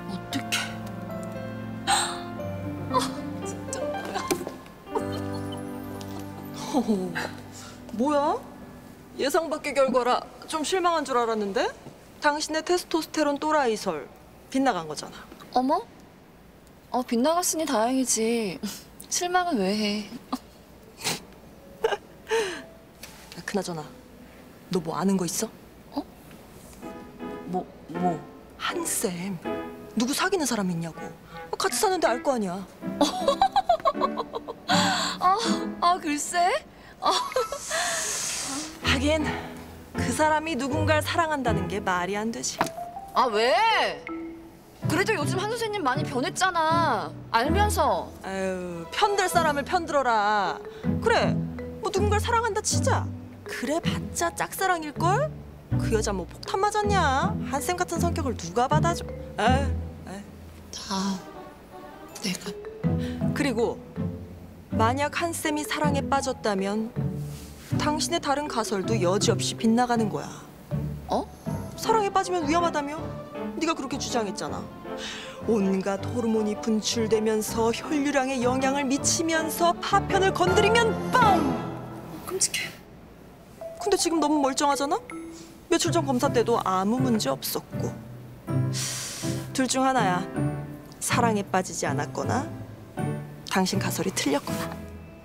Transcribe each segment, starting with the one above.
어떡해. 진짜 뭐야? 예상 밖의 결과라 좀 실망한 줄 알았는데? 당신의 테스토스테론 또라이설 빗나간 거잖아. 어머? 빗나갔으니 다행이지. 실망은 왜 해? 그나저나 너 뭐 아는 거 있어? 어? 뭐? 한쌤 누구 사귀는 사람 있냐고. 같이 사는데 알 거 아니야. 글쎄? 하긴 그 사람이 누군가를 사랑한다는 게 말이 안 되지. 왜? 그래도 요즘 한 선생님 많이 변했잖아. 알면서. 아유, 편들 사람을 편들어라. 그래, 뭐 누군가를 사랑한다 치자. 그래 봤자 짝사랑일걸? 그 여자 뭐 폭탄 맞았냐? 한쌤 같은 성격을 누가 받아줘? 에이. 다 내가. 그리고 만약 한쌤이 사랑에 빠졌다면 당신의 다른 가설도 여지없이 빗나가는 거야. 사랑에 빠지면 위험하다며? 네가 그렇게 주장했잖아. 온갖 호르몬이 분출되면서 혈류량에 영향을 미치면서 파편을 건드리면 빵! 끔찍해. 근데 지금 너무 멀쩡하잖아? 며칠 전 검사 때도 아무 문제 없었고. 둘 중 하나야. 사랑에 빠지지 않았거나 당신 가설이 틀렸거나.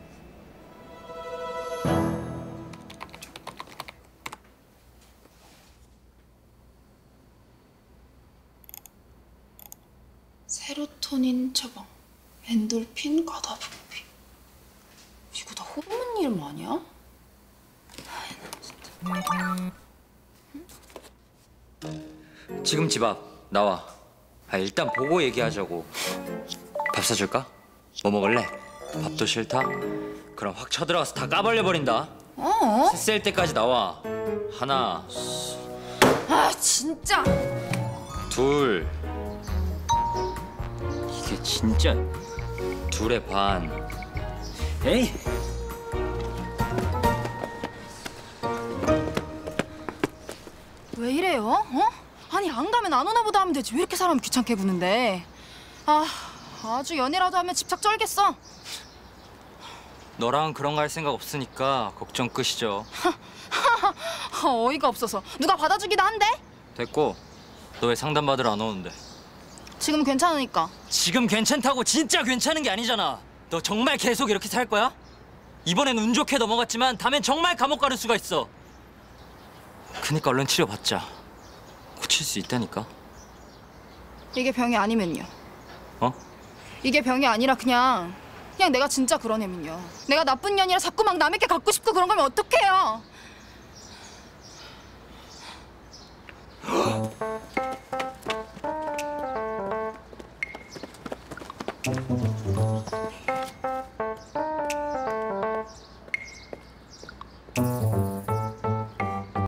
세로토닌 처방, 엔돌핀 과다분비. 이거 다 호르몬 이름 아니야? 지금 집 앞 나와. 일단 보고 얘기하자고. 밥 사줄까? 뭐 먹을래? 밥도 싫다? 그럼 확 쳐들어가서 다 까발려 버린다. 셀 때까지 나와. 하나, 진짜. 둘. 이게 진짜 둘의 반. 에이. 왜 이래요? 아니 안 가면 안 오나 보다 하면 되지. 왜 이렇게 사람 귀찮게 구는데? 아주 연애라도 하면 집착 쩔겠어. 너랑 그런 거 할 생각 없으니까 걱정 끝이죠. 어이가 없어서. 누가 받아주기도 한데? 됐고, 너 왜 상담 받으러 안 오는데? 지금 괜찮으니까. 지금 괜찮다고 진짜 괜찮은 게 아니잖아. 너 정말 계속 이렇게 살 거야? 이번엔 운 좋게 넘어갔지만 다음엔 정말 감옥 가를 수가 있어. 그니까 얼른 치료받자. 고칠 수 있다니까. 이게 병이 아니면요. 이게 병이 아니라 그냥 내가 진짜 그런 애면요. 내가 나쁜 년이라 자꾸 막 남의 게 갖고 싶고 그런 거면 어떡해요?